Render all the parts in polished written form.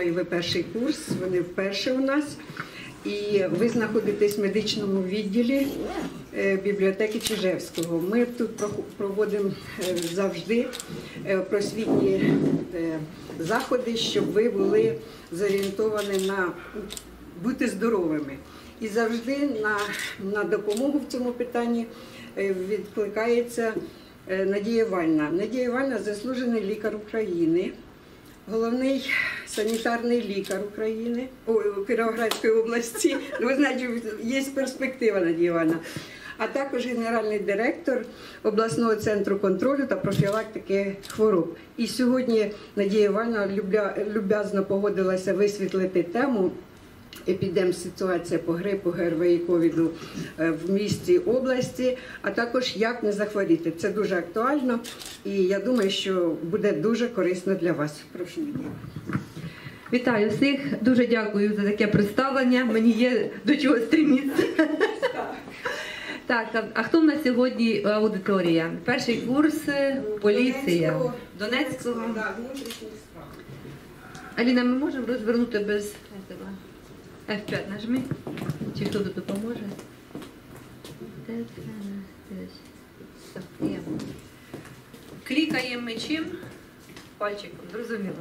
Ви перший курс, вони вперше у нас. І ви знаходитесь в медичному відділі бібліотеки Чижевського. Ми тут проводимо завжди просвітні заходи, щоб ви були зорієнтовані на бути здоровими. І завжди на допомогу в цьому питанні відкликається Надія Іванівна. Надія Іванівна – заслужений лікар України, головний санітарний лікар України, Кіровоградської області. Ви знаєте, є перспектива, Надія Іванівна. А також генеральний директор обласного центру контролю та профілактики хвороб. І сьогодні Надія Іванівна люб'язно погодилася висвітлити тему епідемситуація по грипу, ГРВІ, ковіду в місті, області, а також як не захворіти. Це дуже актуально і я думаю, що буде дуже корисно для вас. Прошу, Надія. Вітаю всіх, дуже дякую за таке представлення, мені є до чого стремитися. Так, а хто в нас сьогодні аудиторія? Перший курс поліція. Донецького. Аліна, ми можемо розвернути без F5 нажми, чи хто тут допоможе? Клікаємо ми чим? Пальчиком, зрозуміло.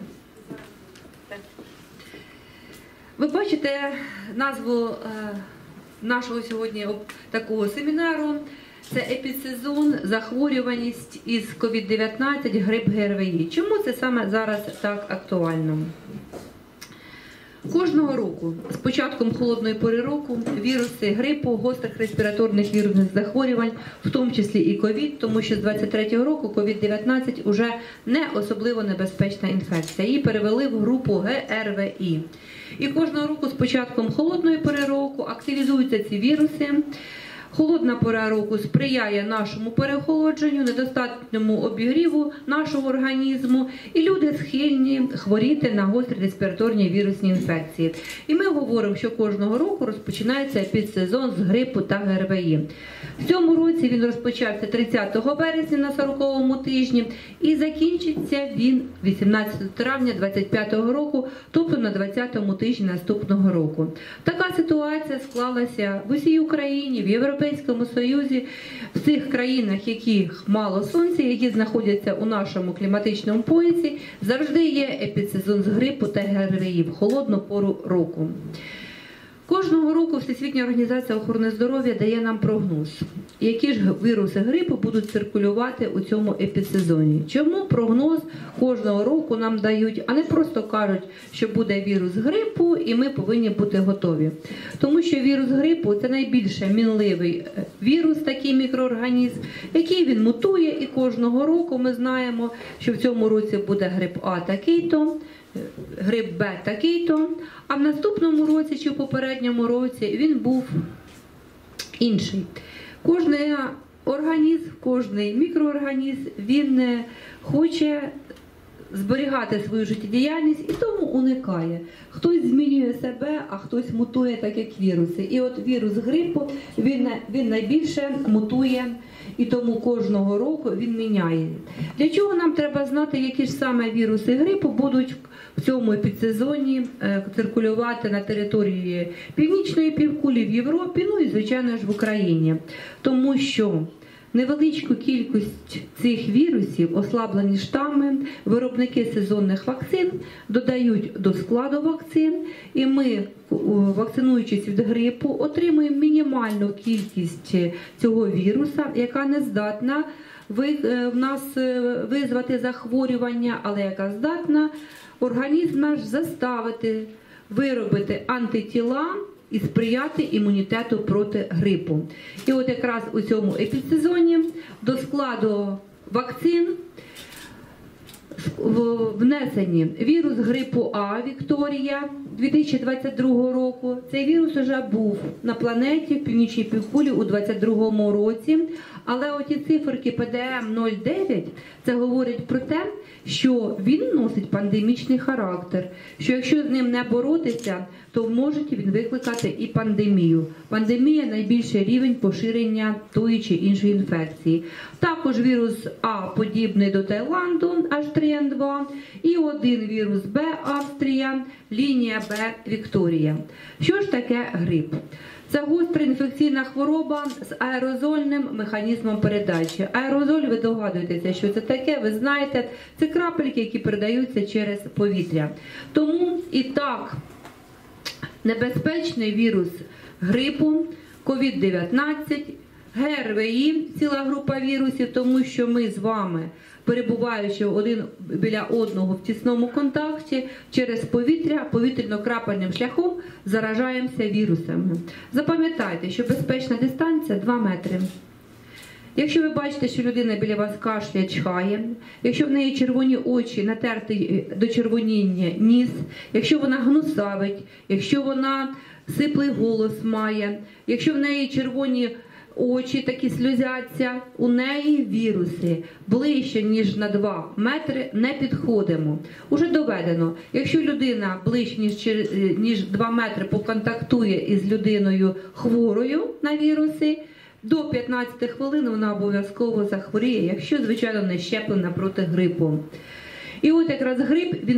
Ви бачите назву нашого сьогодні такого семінару. Це епідсезон, захворюваність із COVID-19, грип, ГРВІ. Чому це саме зараз так актуально? Кожного року, з початком холодної пори року, віруси грипу, гострих респіраторних вірусних захворювань, в тому числі і ковід, тому що з 23-го року COVID-19 вже не особливо небезпечна інфекція. Її перевели в групу ГРВІ. І кожного року з початком холодної пори року активізуються ці віруси. Холодна пора року сприяє нашому переохолодженню, недостатньому обігріву нашого організму, і люди схильні хворіти на гострі респіраторні вірусні інфекції. І ми говоримо, що кожного року розпочинається епідсезон з грипу та ГРВІ. В цьому році він розпочався 30 березня на 40-му тижні і закінчиться він 18 травня 2025 року, тобто на 20-му тижні наступного року. Така ситуація склалася в усій Україні, в Європейському Союзі, в цих країнах, яких мало сонця, які знаходяться у нашому кліматичному поясі, завжди є епідсезон з грипу та ГРВІ в холодну пору року. Кожного року Всесвітня організація охорони здоров'я дає нам прогноз, які ж віруси грипу будуть циркулювати у цьому епідсезоні. Чому прогноз кожного року нам дають, а не просто кажуть, що буде вірус грипу і ми повинні бути готові. Тому що вірус грипу – це найбільш мінливий вірус, такий мікроорганізм, який він мутує, і кожного року ми знаємо, що в цьому році буде грип А такий-то, грип Б такий-то, а в наступному році чи в попередньому році він був інший. Кожний організм, кожний мікроорганізм, він хоче зберігати свою життєдіяльність і тому уникає. Хтось змінює себе, а хтось мутує, так як віруси. І от вірус грипу, він найбільше мутує, і тому кожного року він міняє. Для чого нам треба знати, які ж саме віруси грипу будуть в цьому епідсезоні циркулювати на території Північної півкулі, в Європі, ну і, звичайно ж, в Україні. Тому що невеличку кількість цих вірусів, ослаблені штами, виробники сезонних вакцин додають до складу вакцин, і ми, вакцинуючись від грипу, отримуємо мінімальну кількість цього віруса, яка не здатна в нас визвати захворювання, але яка здатна організм наш заставити виробити антитіла і сприяти імунітету проти грипу. І от якраз у цьому епідсезоні до складу вакцин внесені вірус грипу А Вікторія 2022 року. Цей вірус вже був на планеті в Північній півкулі у 2022 році. Але оті циферки ПДМ-09, це говорить про те, що він носить пандемічний характер, що якщо з ним не боротися, то може він викликати і пандемію. Пандемія – найбільший рівень поширення тої чи іншої інфекції. Також вірус А подібний до Таїланду, H3 Австрія 2 і один вірус Б Австрія, лінія Б Вікторія. Що ж таке грип? Це гостра інфекційна хвороба з аерозольним механізмом передачі. Аерозоль, ви догадуєтеся, що це таке, ви знаєте, це крапельки, які передаються через повітря. Тому і так небезпечний вірус грипу, COVID-19, ГРВІ, ціла група вірусів, тому що ми з вами, перебуваючи один біля одного в тісному контакті, через повітря, повітряно-крапельним шляхом заражаємося вірусами. Запам'ятайте, що безпечна дистанція 2 метри. Якщо ви бачите, що людина біля вас кашляє, чхає, якщо в неї червоні очі, натертий до червоніння ніс, якщо вона гнусавить, якщо вона сиплий голос має, якщо в неї червоні очі такі сльозяться, у неї віруси. Ближче, ніж на 2 метри не підходимо. Уже доведено, якщо людина ближче, ніж 2 метри поконтактує із людиною хворою на віруси, до 15 хвилин вона обов'язково захворіє, якщо, звичайно, не щеплена проти грипу. І от якраз грип, він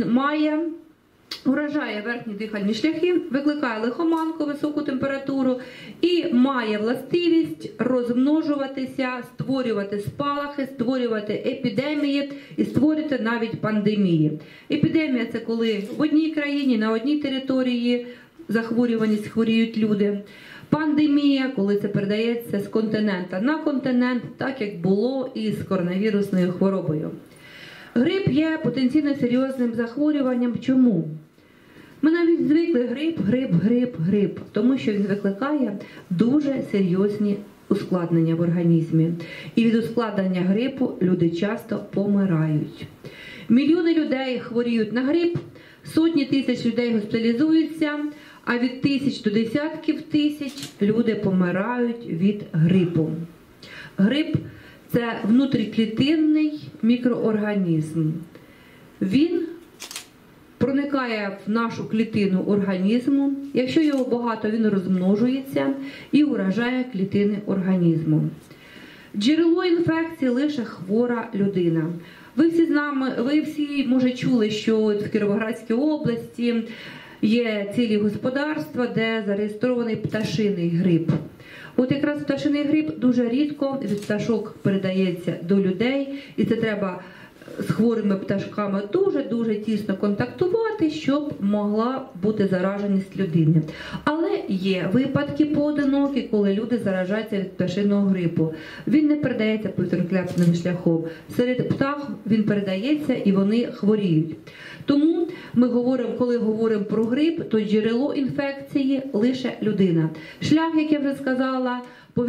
уражає верхні дихальні шляхи, викликає лихоманку, високу температуру і має властивість розмножуватися, створювати спалахи, створювати епідемії і створювати навіть пандемії. Епідемія – це коли в одній країні, на одній території захворюваність хворіють люди. Пандемія, коли це передається з континента на континент, так як було і з коронавірусною хворобою. Грип є потенційно серйозним захворюванням. Чому? Ми навіть звикли грип, тому що він викликає дуже серйозні ускладнення в організмі. І від ускладнення грипу люди часто помирають. Мільйони людей хворіють на грип, сотні тисяч людей госпіталізуються, а від тисяч до десятків тисяч люди помирають від грипу. Грип – це внутріклітинний мікроорганізм. Він проникає в нашу клітину організму. Якщо його багато, він розмножується і уражає клітини організму. Джерело інфекції – лише хвора людина. Ви всі, може, чули, що в Кіровоградській області є цілі господарства, де зареєстрований пташиний грип. От якраз пташиний грип дуже рідко від пташок передається до людей, і це треба з хворими пташками дуже-дуже тісно контактувати, щоб могла бути зараженість людини. Але є випадки поодинокі, коли люди заражаються від пташиного грипу. Він не передається повітряно-крапельним шляхом. Серед птах він передається і вони хворіють. Тому ми коли говоримо про грип, то джерело інфекції лише людина. Шлях, як я вже сказала,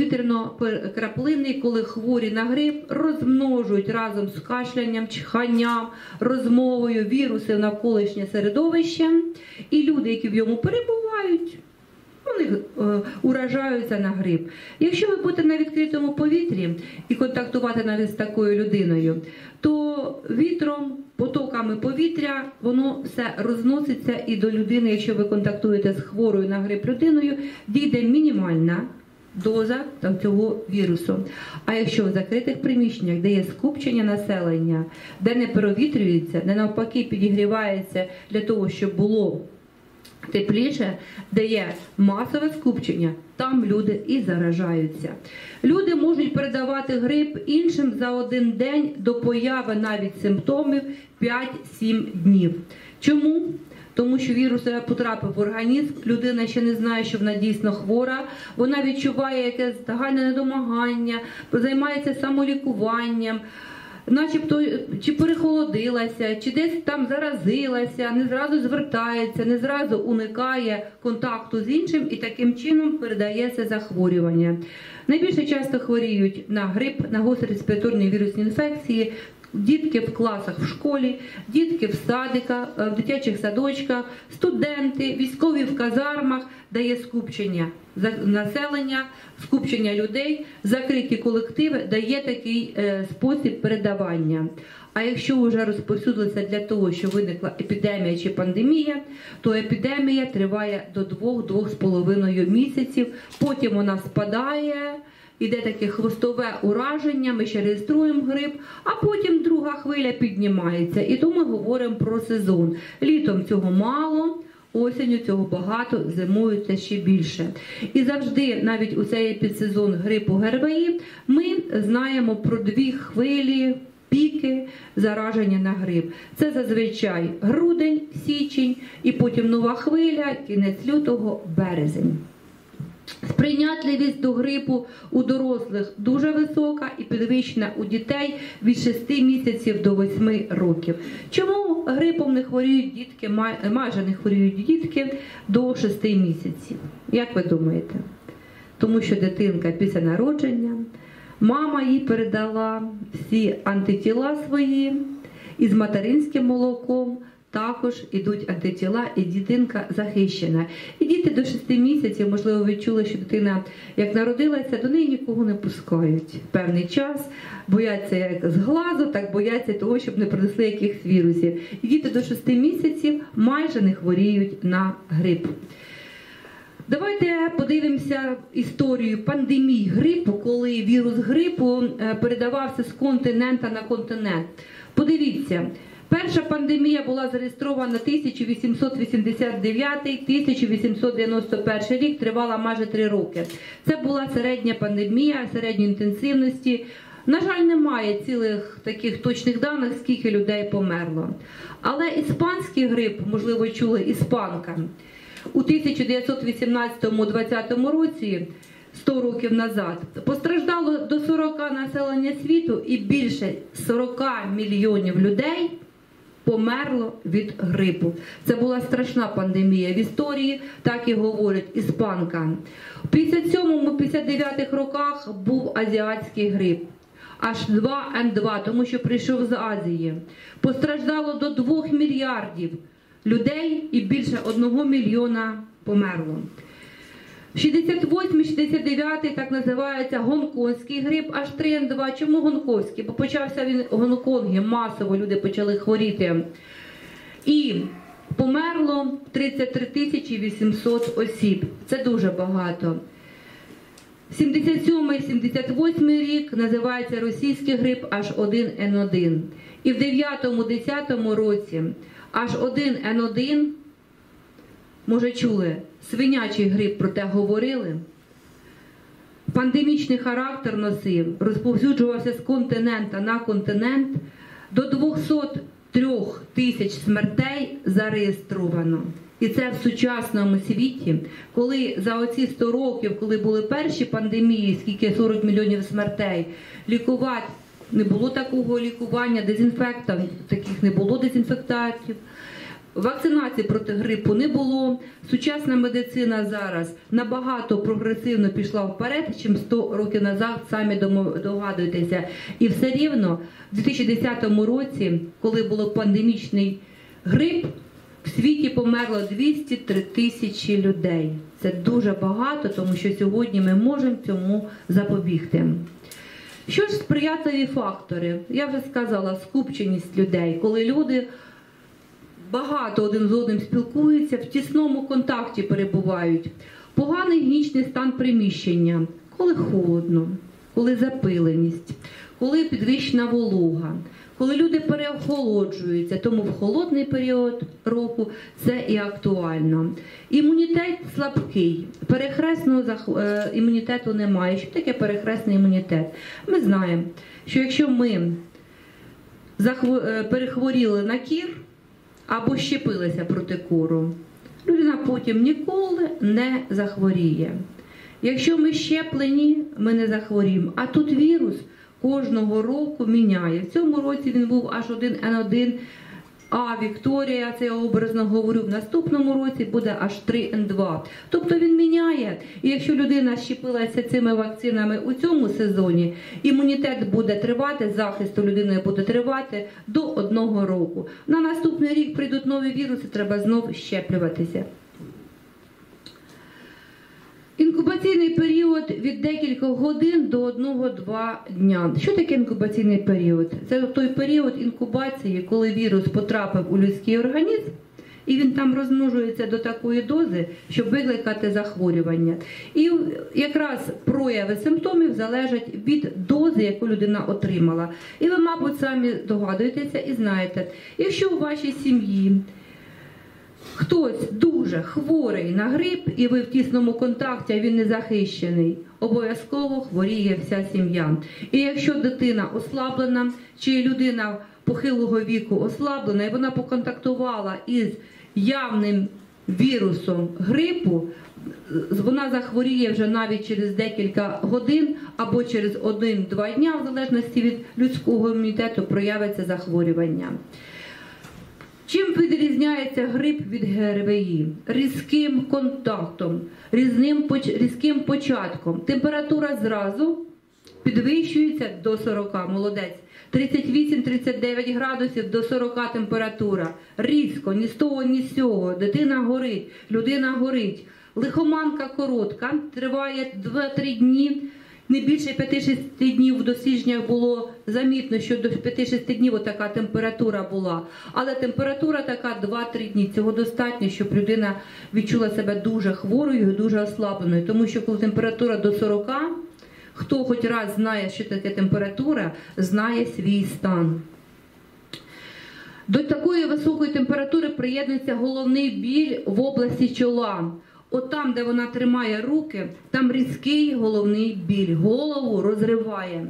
повітряно-краплинний, коли хворі на грип розмножують разом з кашлянням, чханням, розмовою віруси в навколишнє середовище, і люди, які в ньому перебувають, вони уражаються на грип. Якщо ви будете на відкритому повітрі і контактувати навіть з такою людиною, то вітром, потоками повітря, воно все розноситься і до людини, якщо ви контактуєте з хворою на грип людиною, дійде мінімальна доза цього вірусу. А якщо в закритих приміщеннях, де є скупчення населення, де не провітрюється, де навпаки підігрівається для того, щоб було тепліше, де є масове скупчення, там люди і заражаються. Люди можуть передавати грип іншим за один день до появи навіть симптомів 5-7 днів. Чому? Тому що вірус потрапив в організм, людина ще не знає, що вона дійсно хвора, вона відчуває якесь загальне недомагання, займається самолікуванням, начебто чи перехолодилася, чи десь там заразилася, не зразу звертається, не зразу уникає контакту з іншим і таким чином передається захворювання. Найбільше часто хворіють на грип, на гострі респіраторні вірусні інфекції, дітки в класах в школі, дітки в садиках, в дитячих садочках, студенти, військові в казармах, де є скупчення населення, скупчення людей, закриті колективи, де є такий спосіб передавання. А якщо вже розповсюдилося для того, що виникла епідемія чи пандемія, то епідемія триває до 2-2,5 місяців, потім вона спадає, іде таке хвостове ураження, ми ще реєструємо грип, а потім друга хвиля піднімається. І то ми говоримо про сезон. Літом цього мало, осінню цього багато, зимою це ще більше. І завжди, навіть у цей підсезон грипу ГРВІ, ми знаємо про 2 хвилі, піки зараження на грип. Це зазвичай грудень, січень і потім нова хвиля, кінець лютого, березень. Сприйнятливість до грипу у дорослих дуже висока і підвищена у дітей від 6 місяців до 8 років. Чому грипом не хворіють дітки, майже не хворіють дітки до 6 місяців? Як ви думаєте? Тому що дитинка після народження, мама їй передала всі антитіла свої, і з материнським молоком також ідуть антитіла, і дитинка захищена. І діти до 6 місяців, можливо, відчули, що дитина, як народилася, до неї нікого не пускають. Певний час бояться як з глазу, так бояться того, щоб не принесли якихось вірусів. І діти до 6 місяців майже не хворіють на грип. Давайте подивимося історію пандемії грипу, коли вірус грипу передавався з континента на континент. Подивіться, перша пандемія була зареєстрована 1889-1891 рік, тривала майже 3 роки. Це була середня пандемія, середньої інтенсивності. На жаль, немає цілих таких точних даних, скільки людей померло. Але іспанський грип, можливо, чули, іспанка, у 1918-20 році, 100 років назад, постраждало до 40 населення світу і більше 40 мільйонів людей померло від грипу. Це була страшна пандемія. В історії так і говорять іспанка. У 57-59 роках був азіатський грип. H2N2, тому що прийшов з Азії. Постраждало до 2 мільярдів людей і більше 1 мільйона померло. 68-69 так називається гонконгський грип H3N2. Чому гонконгський? Бо почався він у Гонконгі, масово люди почали хворіти. І померло 33 800 осіб. Це дуже багато. 77-78 рік називається російський грип H1N1. І в 9-10 році H1N1, може чули, свинячий грип, про те говорили, пандемічний характер носив, розповсюджувався з континента на континент, до 203 тисяч смертей зареєстровано. І це в сучасному світі, коли за оці 100 років, коли були перші пандемії, скільки 40 мільйонів смертей, лікувати не було такого лікування, дезінфектів, таких не було дезінфектантів, вакцинації проти грипу не було. Сучасна медицина зараз набагато прогресивно пішла вперед, чим 100 років назад, самі догадуєтеся. І все рівно в 2010 році, коли був пандемічний грип, в світі померло 203 тисячі людей. Це дуже багато, тому що сьогодні ми можемо цьому запобігти. Що ж сприятливі фактори? Я вже сказала, скупченість людей, коли люди багато один з одним спілкуються, в тісному контакті перебувають. Поганий гігієнічний стан приміщення, коли холодно, коли запиленість, коли підвищена волога, коли люди переохолоджуються, тому в холодний період року це і актуально. Імунітет слабкий, перехресного імунітету немає. Що таке перехресний імунітет? Ми знаємо, що якщо ми перехворіли на кір або щепилися проти кору, людина потім ніколи не захворіє. Якщо ми щеплені, ми не захворіємо. А тут вірус кожного року міняє. В цьому році він був H1N1, а Вікторія, це я образно говорю, в наступному році буде H3N2. Тобто він міняє. І якщо людина щепилася цими вакцинами у цьому сезоні, імунітет буде тривати, захист у людини буде тривати до 1 року. На наступний рік прийдуть нові віруси, треба знову щеплюватися. Інкубаційний період від декількох годин до 1-2 дня. Що таке інкубаційний період? Це той період інкубації, коли вірус потрапив у людський організм і він там розмножується до такої дози, щоб викликати захворювання. І якраз прояви симптомів залежать від дози, яку людина отримала. І ви, мабуть, самі догадуєтеся і знаєте, якщо у вашій сім'ї хтось дуже хворий на грип, і ви в тісному контакті, а він не захищений, обов'язково хворіє вся сім'я. І якщо дитина ослаблена, чи людина похилого віку ослаблена, і вона поконтактувала із явним вірусом грипу, вона захворіє вже навіть через декілька годин або через 1-2 дня, в залежності від людського імунітету, проявиться захворювання. Чим відрізняється грип від ГРВІ? Різким контактом, різким початком. Температура зразу підвищується до 40, молодець. 38-39 градусів до 40 температура. Різко, ні з того, ні з сього. Дитина горить, людина горить. Лихоманка коротка, триває 2-3 дні. Не більше 5-6 днів в дослідженнях було замітно, що до 5-6 днів така температура була. Але температура така 2-3 дні. Цього достатньо, щоб людина відчула себе дуже хворою і дуже ослабленою. Тому що коли температура до 40, хто хоч раз знає, що таке температура, знає свій стан. До такої високої температури приєднується головний біль в області чола. От там, де вона тримає руки, там різкий головний біль. Голову розриває.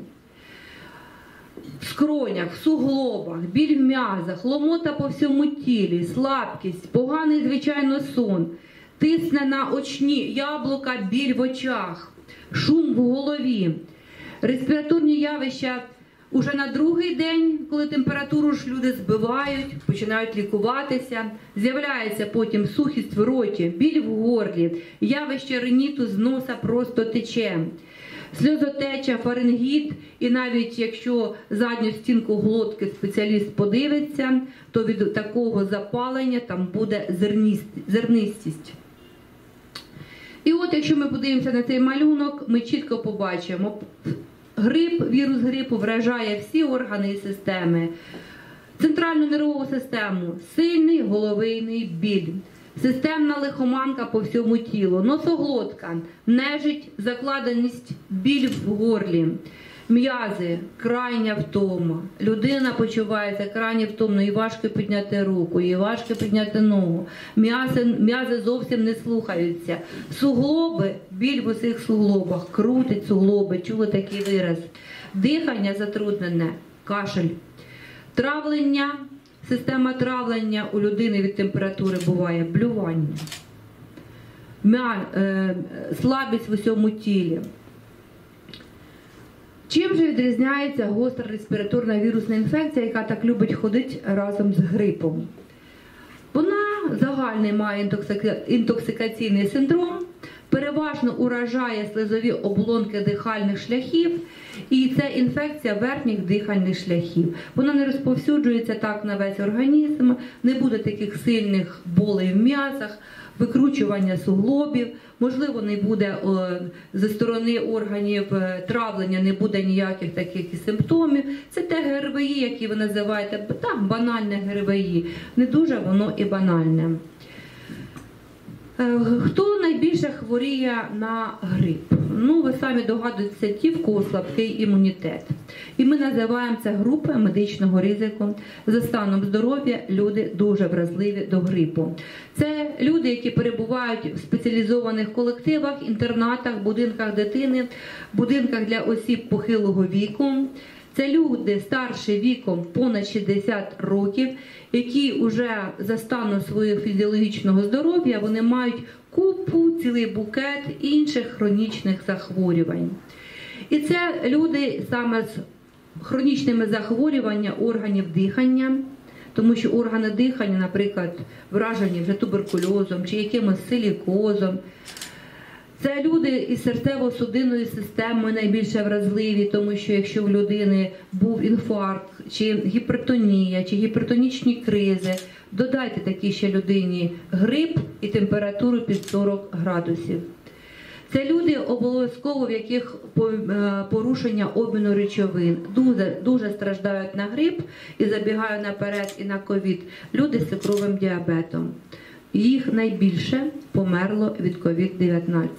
В скронях, в суглобах, біль в м'язах, ломота по всьому тілі, слабкість, поганий, звичайно, сон, тисне на очні яблука, біль в очах, шум в голові. Респіраторні явища уже на другий день, коли температуру ж люди збивають, починають лікуватися, з'являється потім сухість в роті, біль в горлі, явище риніту з носа просто тече, сльозотеча, фарингіт, і навіть якщо задню стінку глотки спеціаліст подивиться, то від такого запалення там буде зернистість. І от якщо ми подивимося на цей малюнок, ми чітко побачимо, вірус грипу вражає всі органи і системи. Центральну нервову систему, сильний головний біль, системна лихоманка по всьому тілу, носоглотка, нежить, закладеність, біль в горлі, м'язи, крайня втома. Людина почувається крайне втомно, і важко підняти руку, і важко підняти ногу. М'язи зовсім не слухаються. Суглоби, біль в усіх суглобах, крутить суглоби, чули такий вираз. Дихання затруднене, кашель. Травлення, система травлення у людини від температури буває блювання. Слабість в усьому тілі. Чим же відрізняється гостра респіраторна вірусна інфекція, яка так любить ходити разом з грипом? Вона загальний має інтоксикаційний синдром, переважно уражає слизові оболонки дихальних шляхів, і це інфекція верхніх дихальних шляхів. Вона не розповсюджується так на весь організм, не буде таких сильних болей в м'язах, викручування суглобів, можливо, не буде зі сторони органів травлення, не буде ніяких таких симптомів. Це те ГРВІ, які ви називаєте, так, банальне ГРВІ. Не дуже воно і банальне. Хто найбільше хворіє на грип? Ну, ви самі догадуєтеся, ті, в кого слабкий імунітет. І ми називаємо це групою медичного ризику. За станом здоров'я люди дуже вразливі до грипу. Це люди, які перебувають в спеціалізованих колективах, інтернатах, будинках дитини, будинках для осіб похилого віку. Це люди старші віком понад 60 років, які вже за станом свого фізіологічного здоров'я вони мають купу, цілий букет інших хронічних захворювань. І це люди саме з хронічними захворюваннями органів дихання, тому що органи дихання, наприклад, вражені вже туберкульозом чи якимось силікозом. Це люди із серцево-судинною системою найбільше вразливі, тому що якщо в людини був інфаркт, чи гіпертонія, чи гіпертонічні кризи, додайте такій ще людині грип і температуру під 40 градусів. Це люди обов'язково, в яких порушення обміну речовин, дуже страждають на грип і забігаю наперед і на ковід. Люди з цукровим діабетом. Їх найбільше померло від ковід-19.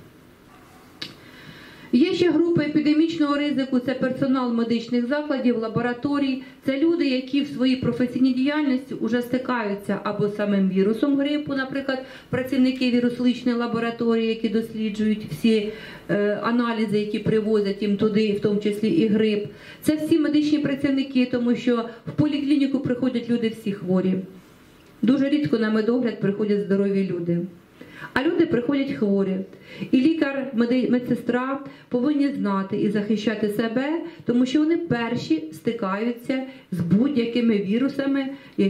Є ще група епідемічного ризику, це персонал медичних закладів, лабораторій. Це люди, які в своїй професійній діяльності вже стикаються або з самим вірусом грипу, наприклад, працівники вірусличної лабораторії, які досліджують всі аналізи, які привозять їм туди, в тому числі і грип. Це всі медичні працівники, тому що в поліклініку приходять люди всі хворі. Дуже рідко на медогляд приходять здорові люди. А люди приходять хворі. І лікар, медсестра повинні знати і захищати себе, тому що вони перші стикаються з будь-якими вірусами,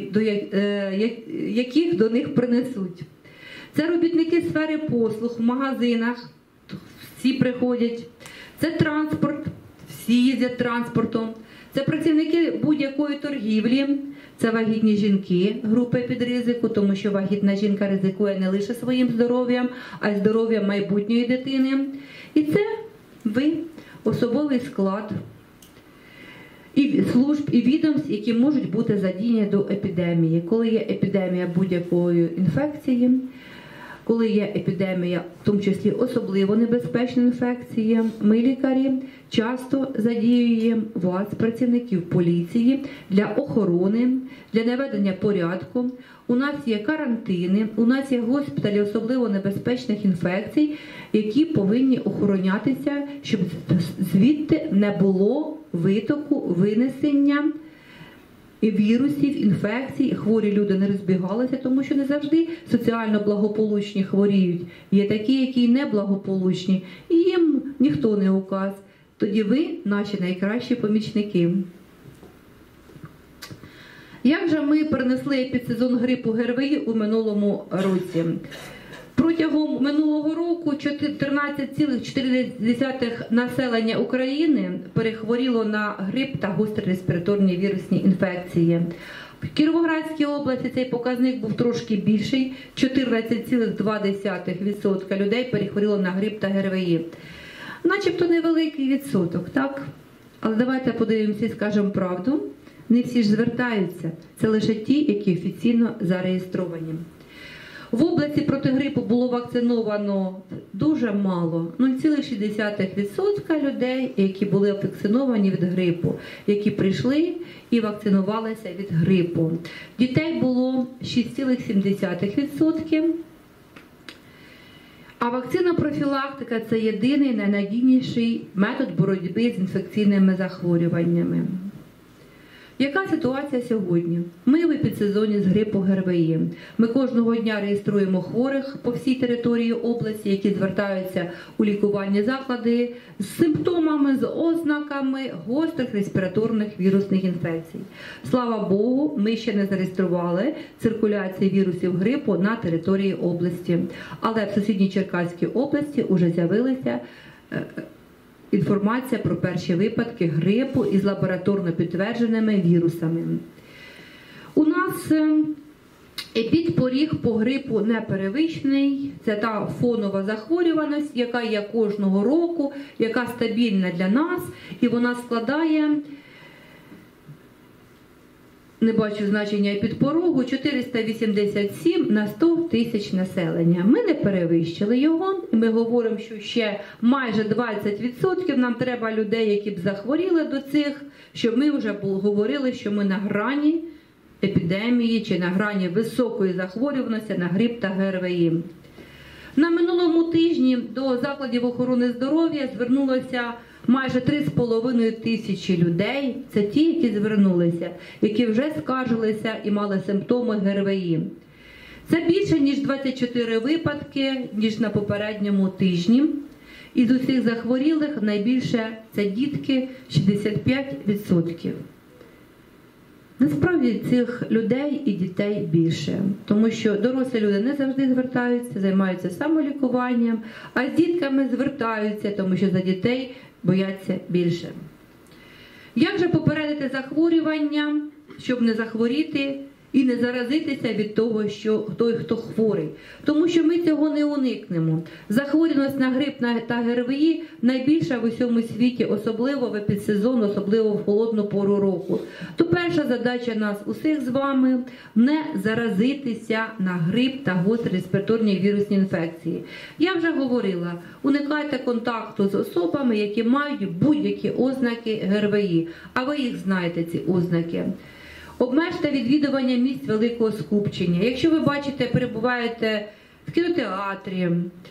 яких до них принесуть. Це робітники сфери послуг в магазинах, всі приходять. Це транспорт, всі їздять транспортом. Це працівники будь-якої торгівлі. Це вагітні жінки, групи під ризику, тому що вагітна жінка ризикує не лише своїм здоров'ям, а й здоров'ям майбутньої дитини. І це ви, особовий склад і служб, і відомств, які можуть бути задіяні до епідемії. Коли є епідемія будь-якої інфекції, коли є епідемія, в тому числі особливо небезпечна інфекція, ми, лікарі, часто задіюємо вас, працівників поліції, для охорони, для наведення порядку. У нас є карантини, у нас є госпіталі особливо небезпечних інфекцій, які повинні охоронятися, щоб звідти не було витоку, винесення вірусів, інфекцій, хворі люди не розбігалися, тому що не завжди соціально благополучні хворіють. Є такі, які неблагополучні, і їм ніхто не указ. Тоді ви наші найкращі помічники. Як же ми перенесли епідсезон грипу ГРВІ у минулому році? Протягом минулого року 14,4% населення України перехворіло на грип та гострі респіраторні вірусні інфекції. В Кіровоградській області цей показник був трошки більший – 14,2% людей перехворіло на грип та ГРВІ. Начебто невеликий відсоток, так? Але давайте подивимося і скажемо правду. Не всі ж звертаються. Це лише ті, які офіційно зареєстровані. В області проти грипу було вакциновано дуже мало, 0,6% людей, які були вакциновані від грипу, які прийшли і вакцинувалися від грипу. Дітей було 6,7%. А вакцина-профілактика – це єдиний найнадійніший метод боротьби з інфекційними захворюваннями. Яка ситуація сьогодні? Ми в епідсезоні з грипу ГРВІ. Ми кожного дня реєструємо хворих по всій території області, які звертаються у лікувальні заклади з симптомами, з ознаками гострих респіраторних вірусних інфекцій. Слава Богу, ми ще не зареєстрували циркуляцію вірусів грипу на території області. Але в сусідній Черкаській області вже з'явилися інформація про перші випадки грипу із лабораторно підтвердженими вірусами. У нас епідпоріг по грипу не перевищений. Це та фонова захворюваність, яка є кожного року, яка стабільна для нас, і вона складає, не бачу значення епідпорогу, 487 на 100 тисяч населення. Ми не перевищили його, і ми говоримо, що ще майже 20% нам треба людей, які б захворіли до цих, щоб ми вже говорили, що ми на грані епідемії чи на грані високої захворюваності на грип та ГРВІ. На минулому тижні до закладів охорони здоров'я звернулося майже 3,5 тисячі людей. Це ті, які звернулися, які вже скаржилися і мали симптоми ГРВІ. Це більше, ніж 24 випадки, ніж на попередньому тижні. Із усіх захворілих найбільше це дітки – 65%. Насправді цих людей і дітей більше, тому що дорослі люди не завжди звертаються, займаються самолікуванням, а з дітками звертаються, тому що за дітей бояться більше. Як же попередити захворювання, щоб не захворіти і не заразитися від того, що той, хто хворий. Тому що ми цього не уникнемо. Захворюваність на грип та ГРВІ найбільша в усьому світі, особливо в епідсезон, особливо в холодну пору року. То перша задача нас усіх з вами – не заразитися на грип та гострі респіраторні вірусні інфекції. Я вже говорила, уникайте контакту з особами, які мають будь-які ознаки ГРВІ, а ви їх знаєте, ці ознаки. Обмежте відвідування місць великого скупчення. Якщо ви бачите, перебуваєте в кінотеатрі,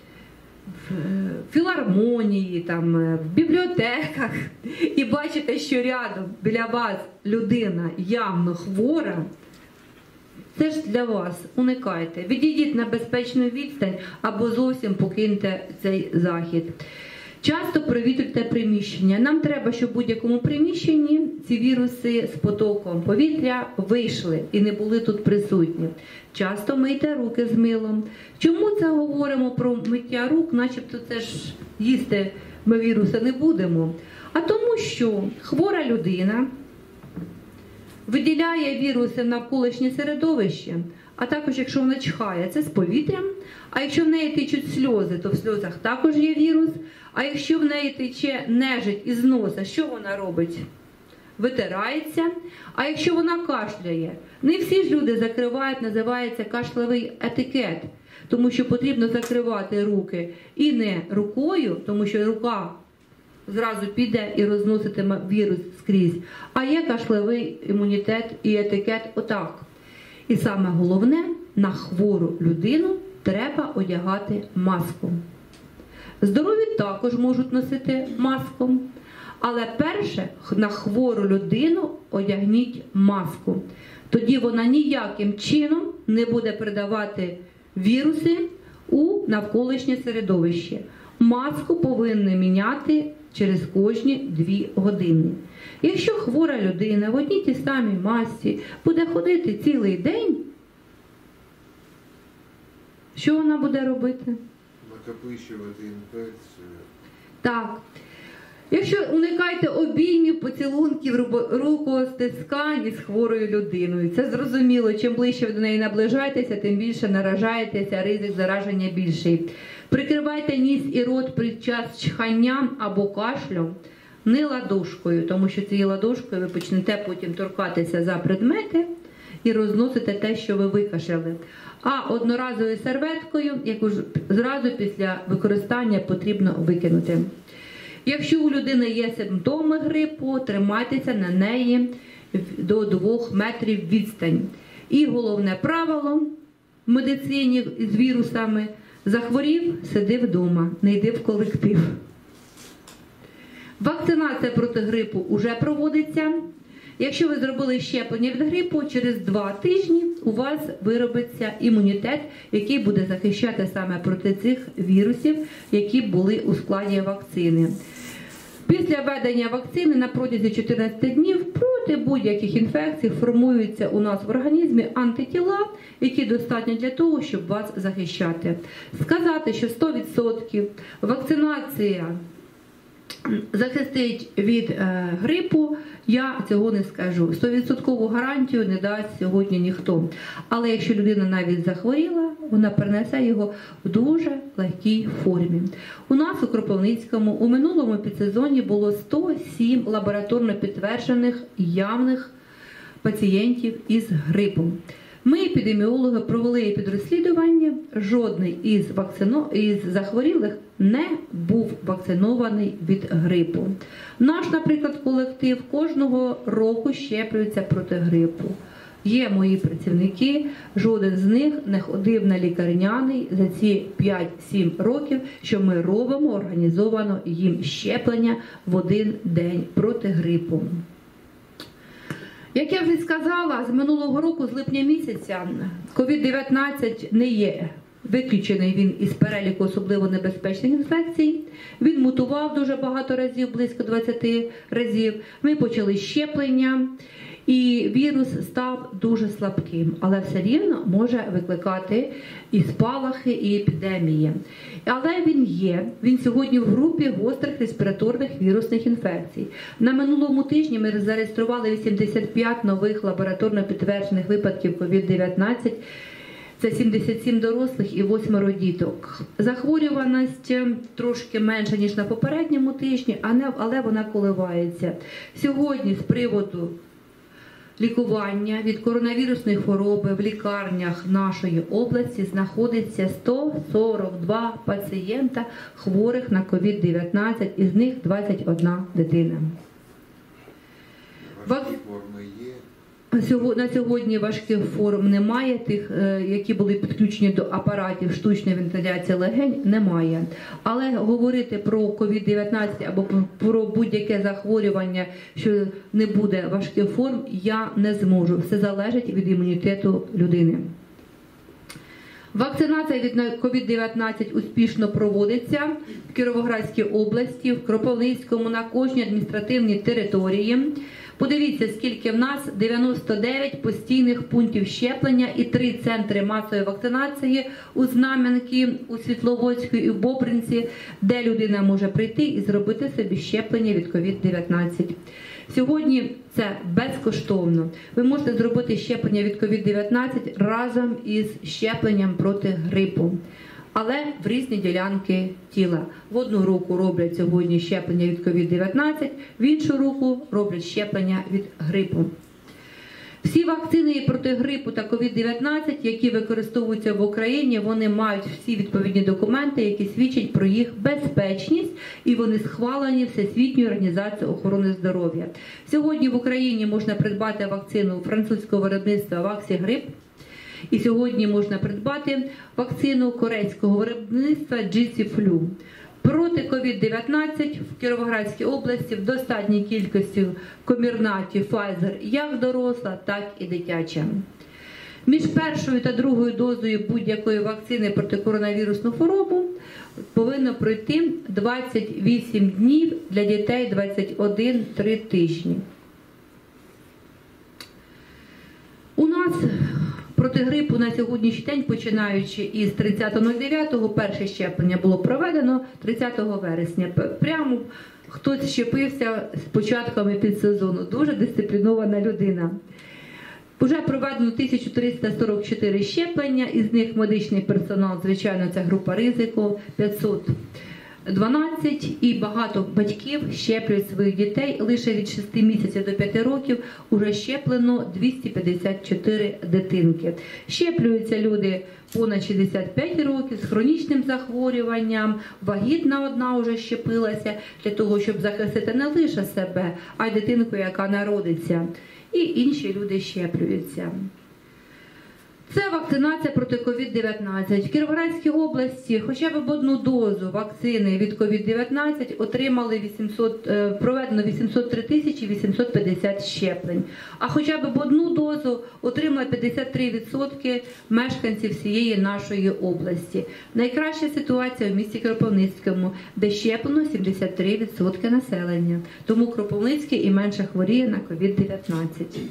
в філармонії, там, в бібліотеках і бачите, що рядом біля вас людина явно хвора, це ж для вас, уникайте. Відійдіть на безпечну відстань або зовсім покиньте цей захід. Часто провітрюйте приміщення. Нам треба, щоб в будь-якому приміщенні ці віруси з потоком повітря вийшли і не були тут присутні. Часто мийте руки з милом. Чому це говоримо про миття рук, начебто це ж їсти ми віруси не будемо? А тому що хвора людина виділяє віруси в навколишнє середовище, а також якщо вона чхає, це з повітрям, а якщо в неї течуть сльози, то в сльозах також є вірус, а якщо в неї тече нежить із носа, що вона робить? Витирається. А якщо вона кашляє, не всі ж люди закривають, називається кашлевий етикет, тому що потрібно закривати руки і не рукою, тому що рука зразу піде і розноситиме вірус скрізь, а є кашлевий імунітет і етикет отак. І саме головне, на хвору людину треба одягати маску. Здорові також можуть носити маску, але перше на хвору людину одягніть маску. Тоді вона ніяким чином не буде передавати віруси у навколишнє середовище. Маску повинні міняти через кожні 2 години. Якщо хвора людина в одній тій самій масці буде ходити цілий день, що вона буде робити? Накопичувати інфекцію. Так. Якщо уникайте обіймів, поцілунків, рукостискань із хворою людиною. Це зрозуміло, чим ближче ви до неї наближаєтеся, тим більше наражаєтеся, ризик зараження більший. Прикривайте ніс і рот під час чхання або кашлю не ладошкою, тому що цією ладошкою ви почнете потім торкатися за предмети і розносите те, що ви викашляли. А одноразовою серветкою, яку ж зразу після використання потрібно викинути. Якщо у людини є симптоми грипу, тримайтеся на неї до 2 метрів відстань. І головне правило в медицині з вірусами – захворів, сиди вдома, не йди в колектив. Вакцинація проти грипу вже проводиться. Якщо ви зробили щеплення від грипу, через 2 тижні у вас виробиться імунітет, який буде захищати саме проти цих вірусів, які були у складі вакцини. Після введення вакцини на протязі 14 днів проти будь-яких інфекцій формуються у нас в організмі антитіла, які достатні для того, щоб вас захищати. Сказати, що 100% вакцинація захистить від грипу, я цього не скажу. 100% гарантію не дасть сьогодні ніхто. Але якщо людина навіть захворіла, вона перенесе його в дуже легкій формі. У нас у Кропивницькому у минулому підсезоні було 107 лабораторно підтверджених явних пацієнтів із грипом. Ми, епідеміологи, провели епідрозслідування, жодний із захворілих не був вакцинований від грипу. Наш, наприклад, колектив кожного року щеплюється проти грипу. Є мої працівники, жоден з них не ходив на лікарняний за ці 5-7 років, що ми робимо організовано їм щеплення в один день проти грипу. Як я вже сказала, з минулого року, з липня місяця, COVID-19 не є виключений він із переліку особливо небезпечних інфекцій. Він мутував дуже багато разів, близько 20 разів. Ми почали щеплення. І вірус став дуже слабким, але все рівно може викликати і спалахи, і епідемії. Але він є. Він сьогодні в групі гострих респіраторних вірусних інфекцій. На минулому тижні ми зареєстрували 85 нових лабораторно підтверджених випадків COVID-19. Це 77 дорослих і 8 діток. Захворюваність трошки менша, ніж на попередньому тижні, але вона коливається. Сьогодні з приводу лікування від коронавірусної хвороби в лікарнях нашої області знаходиться 142 пацієнта хворих на COVID-19, із них 21 дитина. Важкі форми є. На сьогодні важких форм немає, тих, які були підключені до апаратів штучної вентиляції легень, немає. Але говорити про COVID-19 або про будь-яке захворювання, що не буде важких форм, я не зможу. Все залежить від імунітету людини. Вакцинація від COVID-19 успішно проводиться в Кіровоградській області, в Кропивницькому, на кожній адміністративній території. Подивіться, скільки в нас 99 постійних пунктів щеплення і 3 центри масової вакцинації у Знам'янці, у Світловодську і в Бобринці, де людина може прийти і зробити собі щеплення від COVID-19. Сьогодні це безкоштовно. Ви можете зробити щеплення від COVID-19 разом із щепленням проти грипу, але в різні ділянки тіла. В одну руку роблять сьогодні щеплення від COVID-19, в іншу руку роблять щеплення від грипу. Всі вакцини проти грипу та COVID-19, які використовуються в Україні, вони мають всі відповідні документи, які свідчать про їх безпечність, і вони схвалені Всесвітньою організацією охорони здоров'я. Сьогодні в Україні можна придбати вакцину французького виробництва Ваксігрип, і сьогодні можна придбати вакцину корейського виробництва GC-Flu. Проти COVID-19 в Кіровоградській області в достатній кількості комірнаті Pfizer як доросла, так і дитяча. Між першою та другою дозою будь-якої вакцини проти коронавірусну хворобу повинно пройти 28 днів, для дітей 21-3 тижні. У нас проти грипу на сьогоднішній день, починаючи із 30.09, перше щеплення було проведено 30 вересня. Прямо хтось щепився з початками підсезону. Дуже дисциплінована людина. Вже проведено 1344 щеплення, із них медичний персонал, звичайно, це група ризику, 512, і багато батьків щеплюють своїх дітей. Лише від 6 місяців до 5 років уже щеплено 254 дитинки. Щеплюються люди понад 65 років з хронічним захворюванням, вагітна одна вже щепилася, для того, щоб захистити не лише себе, а й дитинку, яка народиться. І інші люди щеплюються. Це вакцинація проти COVID-19. В Кіровоградській області хоча б одну дозу вакцини від COVID-19 проведено 803 850 щеплень. А хоча б одну дозу отримали 53% мешканців всієї нашої області. Найкраща ситуація в місті Кропивницькому, де щеплено 73% населення. Тому Кропивницький і менше хворіє на COVID-19.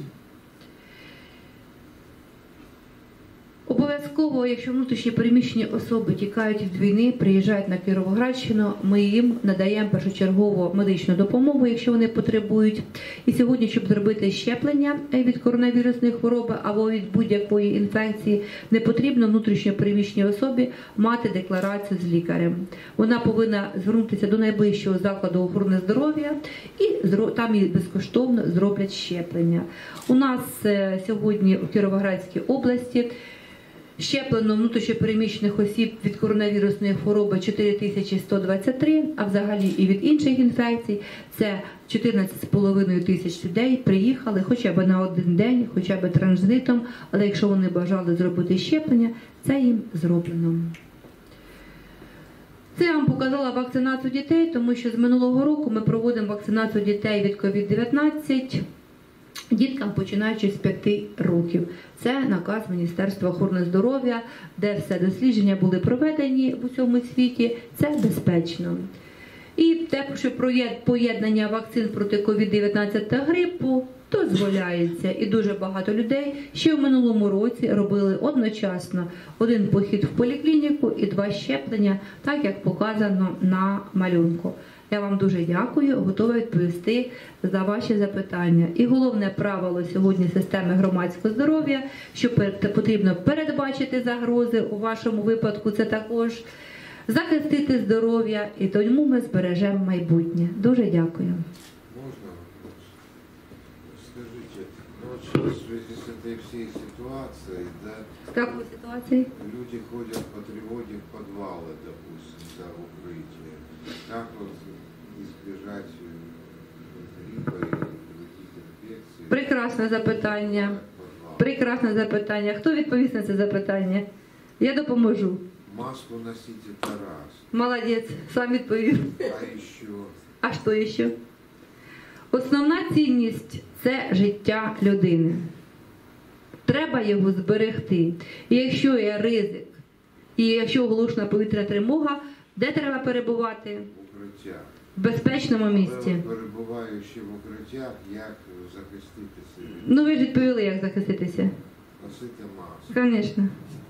Обов'язково, якщо внутрішні переміщені особи тікають від війни, приїжджають на Кіровоградщину, ми їм надаємо першочергово медичну допомогу, якщо вони потребують. І сьогодні, щоб зробити щеплення від коронавірусної хвороби або від будь-якої інфекції, не потрібно внутрішньо переміщеній особі мати декларацію з лікарем. Вона повинна звернутися до найближчого закладу охорони здоров'я і там їй безкоштовно зроблять щеплення. У нас сьогодні у Кіровоградській області щеплено внутрішньопереміщених осіб від коронавірусної хвороби 4123, а взагалі і від інших інфекцій це 14,5 тисяч людей приїхали хоча б на один день, хоча б транзитом, але якщо вони бажали зробити щеплення, це їм зроблено. Це я вам показала вакцинацію дітей, тому що з минулого року ми проводимо вакцинацію дітей від COVID-19 діткам, починаючи з 5 років. Це наказ Міністерства охорони здоров'я, де все дослідження були проведені в усьому світі. Це безпечно. І те, що поєднання вакцин проти COVID-19 та грипу, дозволяється. І дуже багато людей ще в минулому році робили одночасно 1 похід в поліклініку і 2 щеплення, так як показано на малюнку. Я вам дуже дякую, готова відповісти за ваші запитання. І головне правило сьогодні системи громадського здоров'я, що потрібно передбачити загрози, у вашому випадку це також захистити здоров'я, і тому ми збережемо майбутнє. Дуже дякую. Можно вопрос? Скажите, ну вот сейчас в связи с этой всей ситуацией, да, В какой ситуации? люди ходят по тревоге в подвалы, допустим, за укрытие. Как вот избежать гриппа и других инфекций? Прекрасне запитання. Подвал. Прекрасне запитання. Хто відповість на це запитання? Я допоможу. Маску носить это раз. Молодець, сам відповів. А еще А що ще? Основна цінність – це життя людини. Треба його зберегти. І якщо є ризик, і якщо оголошена повітряна тривога, де треба перебувати? укриття. В безпечному місці. Але перебуваючи в укриттях, як захиститися? Ну ви ж відповіли, як захиститися. Носити маску. Звісно.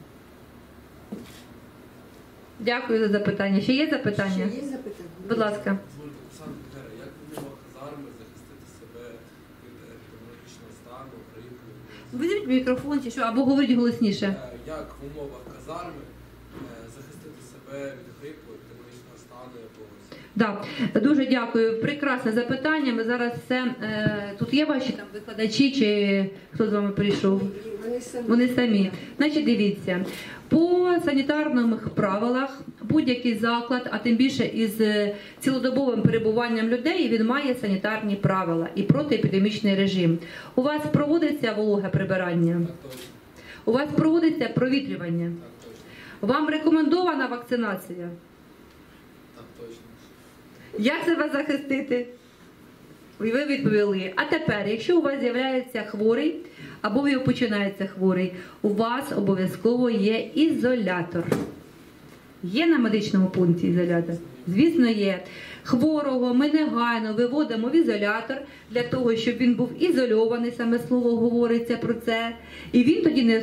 Дякую за запитання. Ще є запитання? Ще є запитання? Будь ласка. Дозвольте, Олександр Гера, як в умовах казарми захистити себе від епідеміологічного стану, грипу? Візьміть мікрофон чи що, або говоріть голосніше. Як в умовах казарми захистити себе від грипу, епідеміологічного стану якогось? Да, дуже дякую. Прекрасне запитання. Ми зараз все... Тут є ваші там викладачі, чи хто з вами прийшов? Вони самі. Вони самі. Значить, дивіться, по санітарних правилах будь-який заклад, а тим більше із цілодобовим перебуванням людей, він має санітарні правила і протиепідемічний режим. У вас проводиться вологе прибирання? Так точно, У вас проводиться провітрювання? так точно, Вам рекомендована вакцинація? так точно. Як себе захистити? І ви відповіли. А тепер, якщо у вас з'являється хворий, або ви починається хворий, у вас обов'язково є ізолятор. Є на медичному пункті ізолятор? Звісно, є. Хворого ми негайно виводимо в ізолятор для того, щоб він був ізольований, саме слово говориться про це, і він тоді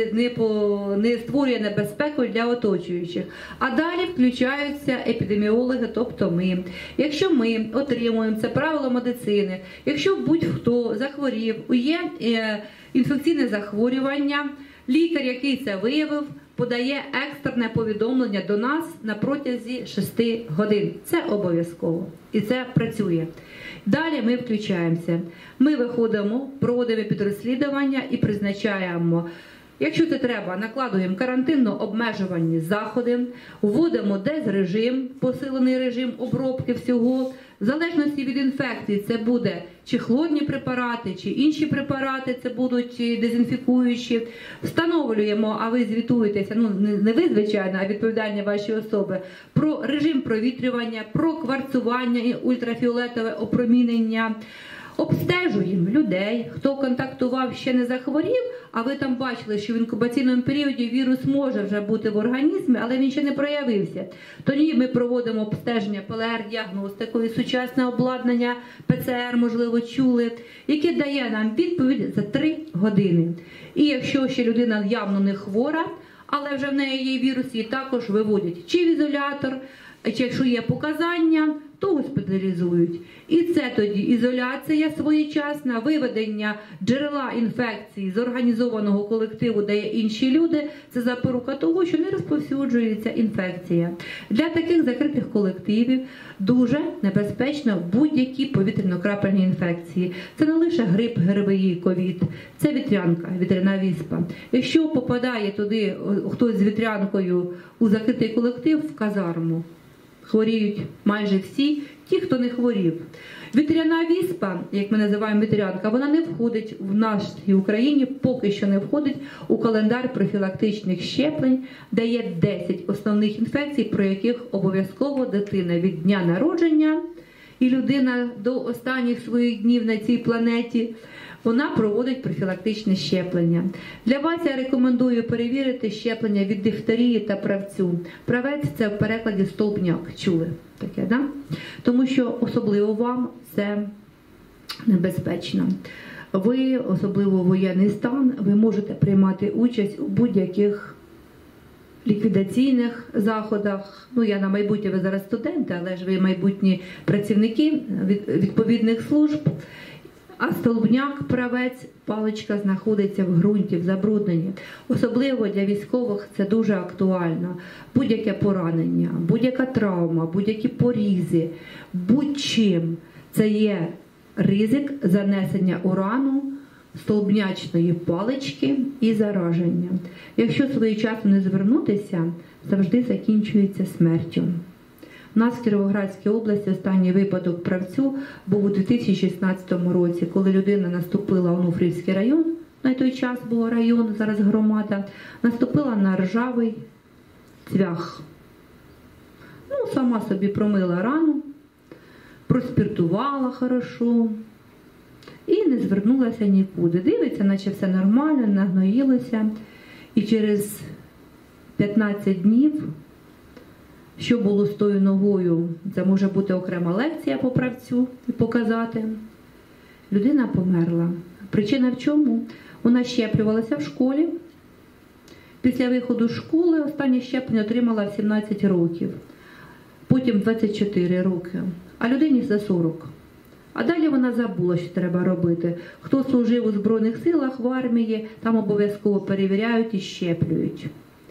не створює небезпеку для оточуючих. А далі включаються епідеміологи, тобто ми. Якщо ми отримуємо це правило медицини, якщо будь-хто захворів, є інфекційне захворювання, лікар, який це виявив, подає екстрене повідомлення до нас на протязі 6 годин. Це обов'язково. І це працює. Далі ми включаємося. Ми виходимо, проводимо підрозслідування і призначаємо, якщо це треба, накладуємо карантинно-обмежувальні заходи, вводимо дезрежим, посилений режим обробки всього. В залежності від інфекції це буде чи хлорні препарати, чи інші препарати, це будуть дезінфікуючі. Встановлюємо, а ви звітуєтеся, ну не ви, звичайно, а відповідальні ваші особи, про режим провітрювання, про кварцування і ультрафіолетове опромінення. Обстежуємо людей, хто контактував, ще не захворів, а ви там бачили, що в інкубаційному періоді вірус може вже бути в організмі, але він ще не проявився. Тоді ми проводимо обстеження ПЛР-діагностикою, сучасне обладнання, ПЦР, можливо, чули, яке дає нам відповідь за 3 години. І якщо ще людина явно не хвора, але вже в неї є вірус, її також виводять чи в ізолятор, чи якщо є показання, то госпіталізують. І це тоді ізоляція своєчасна, виведення джерела інфекції з організованого колективу, де є інші люди, це запорука того, що не розповсюджується інфекція. Для таких закритих колективів дуже небезпечно будь-які повітряно-крапельні інфекції. Це не лише грип, ГРВІ, ковід, це вітрянка, вітряна віспа. Якщо попадає туди хтось з вітрянкою у закритий колектив, в казарму, хворіють майже всі, ті, хто не хворів. Вітряна віспа, як ми називаємо вітрянка, вона не входить в нашій Україні, поки що не входить у календар профілактичних щеплень, де є 10 основних інфекцій, про яких обов'язково дитина від дня народження і людина до останніх своїх днів на цій планеті, вона проводить профілактичне щеплення. Для вас я рекомендую перевірити щеплення від дифтерії та правцю. Правець – це в перекладі столбняк. Чули таке, да? Тому що особливо вам це небезпечно. ви, особливо воєнний стан, ви можете приймати участь у будь-яких ліквідаційних заходах. Ну, я на майбутнє, ви зараз студенти, але ж ви майбутні працівники відповідних служб. А столбняк, правець, паличка знаходиться в ґрунті, в забрудненні. Особливо для військових це дуже актуально. Будь-яке поранення, будь-яка травма, будь-які порізи, будь-чим це є ризик занесення урану, столбнячної палички і зараження. Якщо своєчасно не звернутися, завжди закінчується смертю. У нас в Кіровоградській області останній випадок правцю був у 2016 році, коли людина наступила в Онуфрівський район, на той час був район, зараз громада, наступила на ржавий цвях. Ну, сама собі промила рану, проспіртувала хорошо і не звернулася нікуди. Дивиться, наче все нормально, нагноїлося. І через 15 днів, що було з тою ногою, це може бути окрема лекція по правцю і показати. Людина померла. Причина в чому? Вона щеплювалася в школі. Після виходу з школи останнє щеплення отримала в 17 років. Потім 24 роки. А людині за 40. А далі вона забула, що треба робити. Хто служив у Збройних силах, в армії, там обов'язково перевіряють і щеплюють.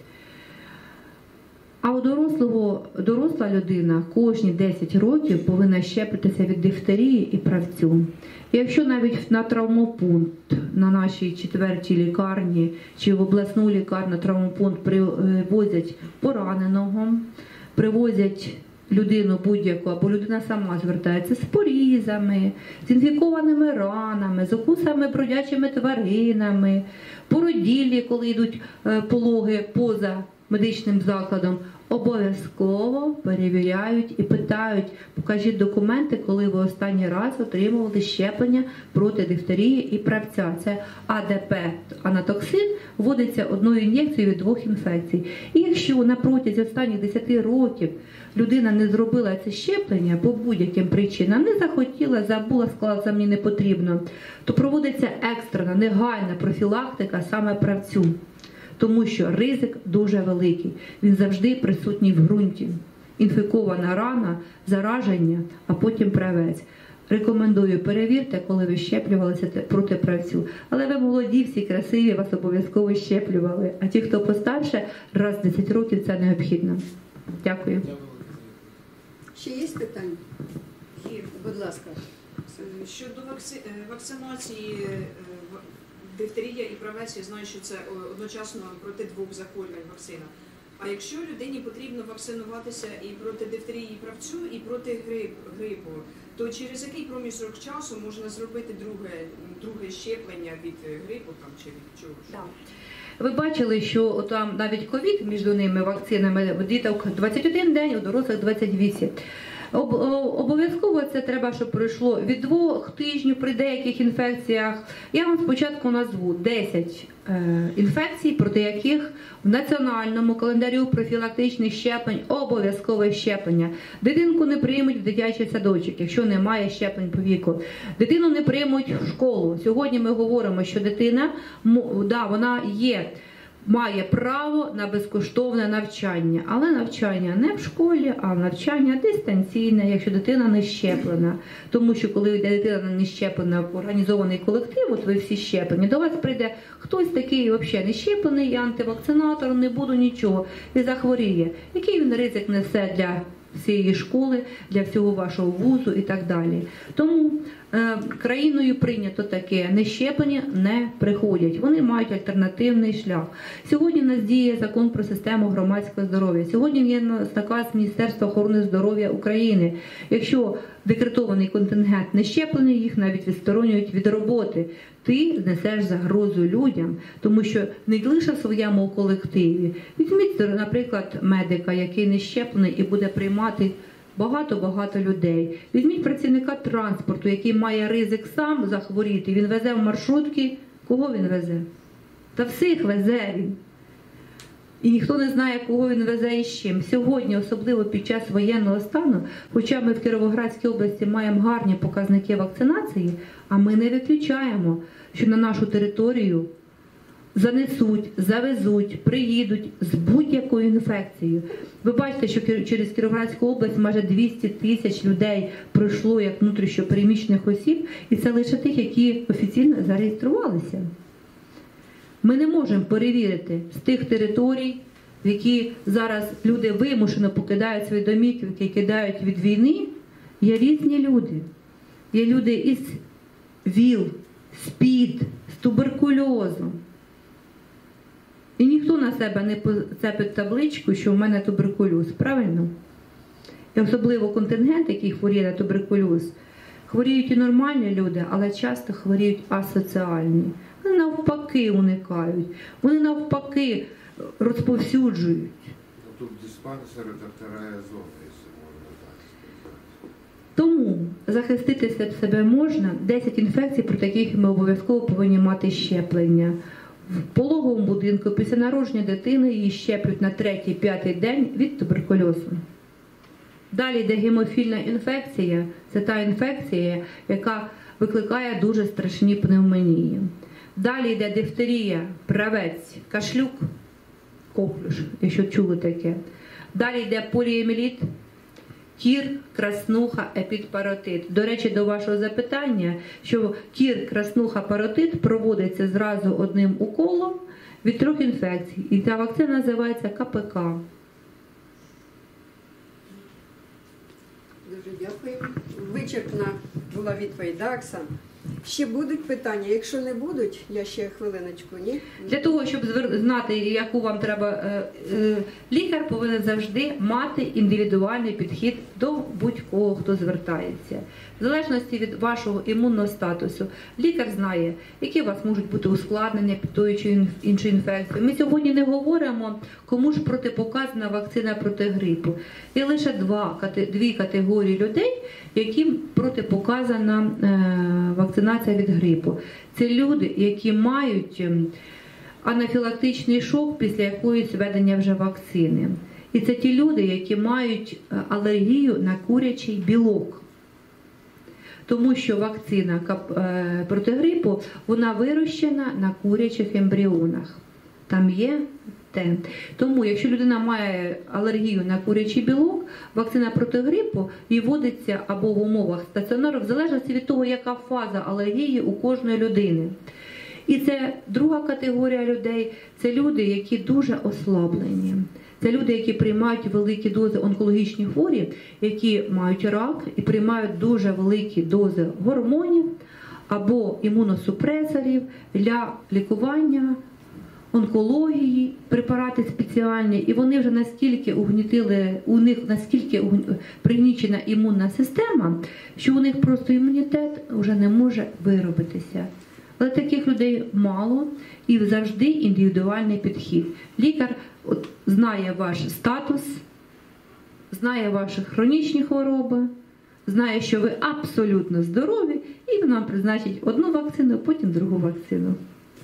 А у доросла людина кожні 10 років повинна щепитися від дифтерії і правцю. І якщо навіть на травмопункт на нашій 4-й лікарні чи в обласну лікарню травмопункт привозять пораненого, привозять людину будь-яку, або людина сама звертається з порізами, з інфікованими ранами, з укусами бродячими тваринами, породіллі, коли йдуть пологи поза медичним закладом, обов'язково перевіряють і питають, покажіть документи, коли ви останній раз отримували щеплення проти дифтерії і правця. Це АДП, анатоксин, вводиться одною ін'єкцією від 2 інфекцій. І якщо на протязі останніх 10 років людина не зробила це щеплення по будь-яким причинам, не захотіла, забула, сказала, це мені не потрібно, то проводиться екстрена, негайна профілактика саме правцю. Тому що ризик дуже великий. Він завжди присутній в ґрунті. Інфікована рана, зараження, а потім правець. Рекомендую, перевірте, коли ви щеплювалися проти правцю. Але ви молоді, всі красиві, вас обов'язково щеплювали. А ті, хто постарше, раз в 10 років це необхідно. Дякую. Ще є питання? Є. Будь ласка. Щодо вакцинації, дифтерія і правець, я знаю, що це одночасно проти 2 захворювань вакцина. А якщо людині потрібно вакцинуватися і проти дифтерії, і правцю, і проти грипу, то через який проміжок часу можна зробити друге щеплення від грипу там, чи від чого? Ви бачили, що там навіть ковід між ними вакцинами, у діток 21 день, у дорослих 28. Обов'язково це треба, щоб пройшло від 2 тижнів при деяких інфекціях. Я вам спочатку назву 10 інфекцій, проти яких в національному календарю профілактичних щеплень обов'язкове щеплення. Дитинку не приймуть в дитячий садочок, якщо немає щеплень по віку. Дитину не приймуть в школу. Сьогодні ми говоримо, що дитина, вона має право на безкоштовне навчання. Але навчання не в школі, а навчання дистанційне, якщо дитина не щеплена. Тому що коли дитина не щеплена в організований колектив, от ви всі щеплені, до вас прийде хтось такий взагалі не щеплений, я антивакцинатор, не буду нічого, і захворіє. Який він ризик несе для всієї школи, для всього вашого вузу і так далі. Тому країною прийнято таке: нещеплені не приходять. Вони мають альтернативний шлях. Сьогодні в нас діє закон про систему громадського здоров'я. Сьогодні є наказ Міністерства охорони здоров'я України. Якщо декретований контингент не щеплений, їх навіть відсторонюють від роботи. Ти несеш загрозу людям, тому що не лише в своєму колективі. Візьміть, наприклад, медика, який не щеплений і буде приймати багато людей. Візьміть працівника транспорту, який має ризик сам захворіти. Він везе в маршрутки. Кого він везе? Та всіх везе він. І ніхто не знає, кого він везе і з чим. Сьогодні, особливо під час воєнного стану, хоча ми в Кіровоградській області маємо гарні показники вакцинації, а ми не виключаємо, що на нашу територію занесуть, завезуть, приїдуть з будь-якою інфекцією. Ви бачите, що через Кіровоградську область майже 200 тисяч людей пройшло як внутрішньо переміщених осіб, і це лише тих, які офіційно зареєструвалися. Ми не можемо перевірити з тих територій, в які зараз люди вимушено покидають свої домівки, кидають від війни, є різні люди. Є люди із ВІЛ, СПІД, з туберкульозом. І ніхто на себе не поцепить табличку, що в мене туберкульоз, правильно? І особливо контингент, який хворіє на туберкульоз, хворіють і нормальні люди, але часто хворіють асоціальні. Вони навпаки уникають, вони навпаки розповсюджують. Тут диспансер – это вторая зона, если можно так сказать. Тому захистити себе можна. 10 інфекцій, проти яких ми обов'язково повинні мати щеплення. В пологовому будинку після народження дитини її щеплють на 3-5 день від туберкульозу. Далі йде гемофільна інфекція. Це та інфекція, яка викликає дуже страшні пневмонії. Далі йде дифтерія, правець, кашлюк, коклюш, якщо чули таке. Далі йде поліоміеліт, кір, краснуха, епідпаратит. До речі, до вашого запитання, що кір, краснуха, паротит проводиться зразу одним уколом від 3 інфекцій. І ця вакцина називається КПК. Дуже дякую. Вичерпна була відповідь, да, Оксана? Ще будуть питання? Якщо не будуть, я ще хвилиночку, ні? Для того, щоб знати, яку вам треба, лікар повинен завжди мати індивідуальний підхід до будь-кого, хто звертається. В залежності від вашого імунного статусу, лікар знає, які у вас можуть бути ускладнення під тою чи іншою інфекцією. Ми сьогодні не говоримо, кому ж протипоказана вакцина проти грипу. Є лише дві категорії людей, яким протипоказана вакцинація від грипу. Це люди, які мають анафілактичний шок після якоїсь введення вже вакцини. І це ті люди, які мають алергію на курячий білок. Тому що вакцина проти грипу, вона вирощена на курячих ембріонах. Там є те. Тому, якщо людина має алергію на курячий білок, вакцина проти грипу і вводиться або в умовах стаціонару, в залежності від того, яка фаза алергії у кожної людини. І це друга категорія людей, це люди, які дуже ослаблені. Це люди, які приймають великі дози онкологічні хворі, які мають рак і приймають дуже великі дози гормонів або імуносупресорів для лікування, онкології, препарати спеціальні, і вони вже настільки у них настільки пригнічена імунна система, що у них просто імунітет вже не може виробитися. Але таких людей мало і завжди індивідуальний підхід. Лікар знає ваш статус, знає ваші хронічні хвороби, знає, що ви абсолютно здорові, і він вам призначить одну вакцину, потім другу вакцину.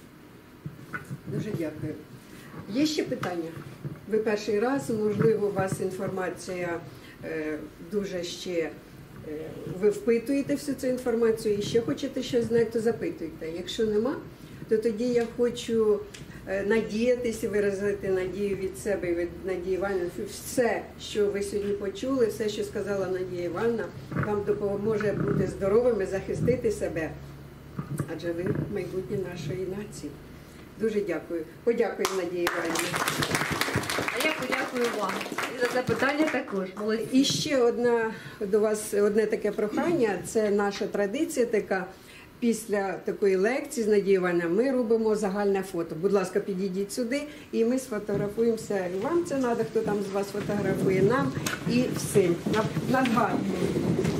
Дуже дякую. Є ще питання? Ви перший раз, можливо, у вас інформація дуже ще, ви впитуєте всю цю інформацію і ще хочете щось знати, то запитуйте. Якщо нема, то тоді я хочу надіятися, виразити надію від себе і від Надії Іванівни. Все, що ви сьогодні почули, все, що сказала Надія Іванівна, вам допоможе бути здоровими, захистити себе. Адже ви майбутнє нашої нації. Дуже дякую. Подякуємо Надії Іванівні. А я подякую вам. І за запитання також. Молодці. І ще до вас одне таке прохання. Це наша традиція така. Після такої лекції з Надією Іванівною ми робимо загальне фото. Будь ласка, підійдіть сюди і ми сфотографуємося. І вам це треба, хто там з вас фотографує, нам і всім. На згадку.